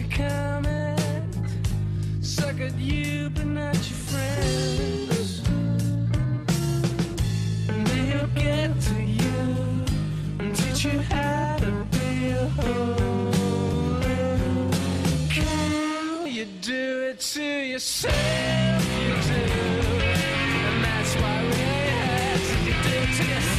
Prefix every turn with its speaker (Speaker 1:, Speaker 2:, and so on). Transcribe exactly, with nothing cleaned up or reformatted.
Speaker 1: a comment, suck at you but not your friends. And they'll get to you and teach you how to be a holy cow. You do it to yourself, you do. And that's why we had to do it to yourself.